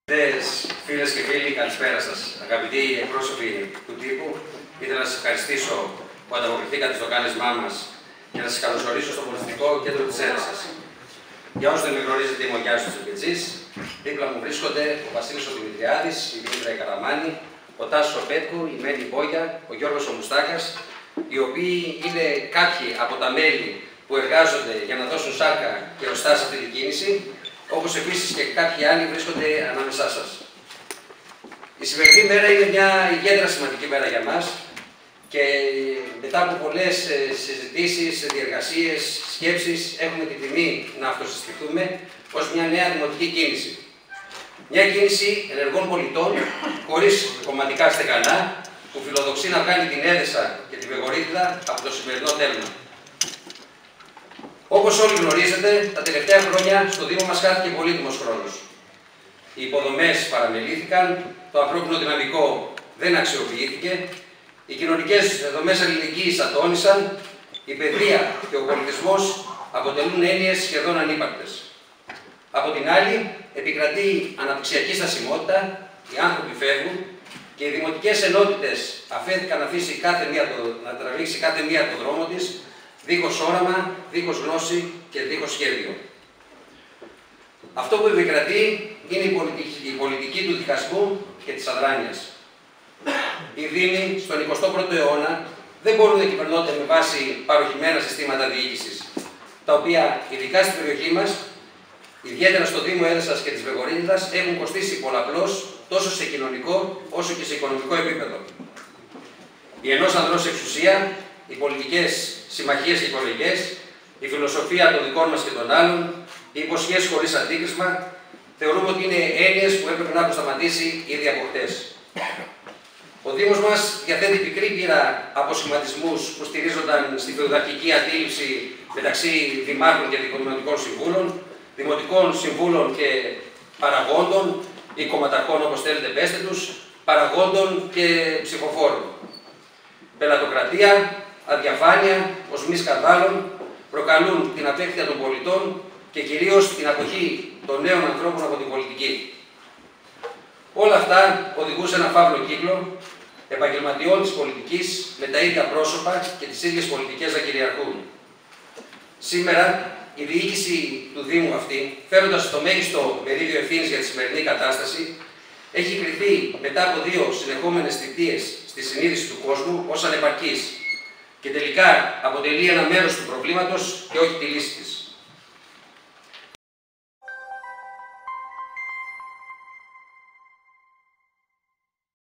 Φίλες και φίλοι, καλησπέρα σας. Αγαπητοί εκπρόσωποι του τύπου, ήθελα να σας ευχαριστήσω που ανταποκριθήκατε στο κάλεσμά μας και να σας καλωσορίσω στο πολιτιστικό κέντρο της Έδεσας. Για όσους δεν με γνωρίζετε, είμαι ο Γιάννης Τσεπετζής. Δίπλα μου βρίσκονται ο Βασίλης ο Δημητριάδης, η Δήμητρα Καραμάνη, ο Τάσος ο Πέτκου, η Μένη Μπόγια, ο Γιώργος ο Μουστάκας, οι οποίοι είναι κάποιοι από τα μέλη που εργάζονται για να δώσουν σάρκα και οστά σε αυτή την κίνηση, όπως επίσης και κάποιοι άλλοι βρίσκονται ανάμεσά σας. Η σημερινή μέρα είναι μια ιδιαίτερα σημαντική μέρα για μας και μετά από πολλές συζητήσεις, διεργασίες, σκέψεις, έχουμε την τιμή να αυτοσυστηθούμε ως μια νέα δημοτική κίνηση. Μια κίνηση ενεργών πολιτών, χωρίς κομματικά στεγανά, που φιλοδοξεί να βγάλει την Έδεσα και την Βεγορίδα από το σημερινό τέλμα. Όπως όλοι γνωρίζετε, τα τελευταία χρόνια στο Δήμο μας χάθηκε πολύτιμος χρόνος. Οι υποδομές παραμελήθηκαν, το ανθρώπινο δυναμικό δεν αξιοποιήθηκε, οι κοινωνικές δομές αλληλεγγύης ατώνησαν, η παιδεία και ο πολιτισμός αποτελούν έννοιες σχεδόν ανύπαρκτες. Από την άλλη, επικρατεί αναπτυξιακή στασιμότητα, οι άνθρωποι φεύγουν και οι δημοτικές ενότητες αφέθηκαν να τραβήξει κάθε μία το δρόμο της, δίχως όραμα, δίχως γνώση και δίχως σχέδιο. Αυτό που επικρατεί είναι η πολιτική του διχασμού και της αδράνειας. Οι Δήμοι στον 21ο αιώνα δεν μπορούν να κυβερνώνται με βάση παροχημένα συστήματα διοίκησης, τα οποία ειδικά στην περιοχή μας, ιδιαίτερα στο Δήμο Έδεσας και της Βεγορίδας, έχουν κοστίσει πολλαπλώς τόσο σε κοινωνικό όσο και σε οικονομικό επίπεδο. Η ενός ανδρός εξουσία, οι πολιτικές συμμαχίες και οικολογικές, η φιλοσοφία των δικών μας και των άλλων, οι υποσχέσεις χωρίς αντίκρισμα, θεωρούμε ότι είναι έννοιες που έπρεπε να έχουν σταματήσει ήδη από χτες. Ο Δήμος μας διαθέτει πικρή πείρα από σχηματισμούς που στηρίζονταν στη φεουδαρχική αντίληψη μεταξύ δημάρχων και δημοτικών συμβούλων, δημοτικών συμβούλων και παραγόντων ή κομματαρχών, όπως θέλετε πέστε τους, παραγόντων και ψηφοφόρων. Πελατοκρατία, αδιαφάνεια, οσμοί σκανδάλων προκαλούν την απέχθεια των πολιτών και κυρίως την αποχή των νέων ανθρώπων από την πολιτική. Όλα αυτά οδηγούν σε ένα φαύλο κύκλο επαγγελματιών της πολιτικής με τα ίδια πρόσωπα και τις ίδιες πολιτικές να κυριαρχούν. Σήμερα η διοίκηση του Δήμου αυτή, φέροντας το μέγιστο μερίδιο ευθύνης για τη σημερινή κατάσταση, έχει κριθεί μετά από 2 συνεχόμενες θητείες στη συνείδηση του κόσμου ως ανεπαρκής και τελικά αποτελεί ένα μέρος του προβλήματος και όχι τη λύση της.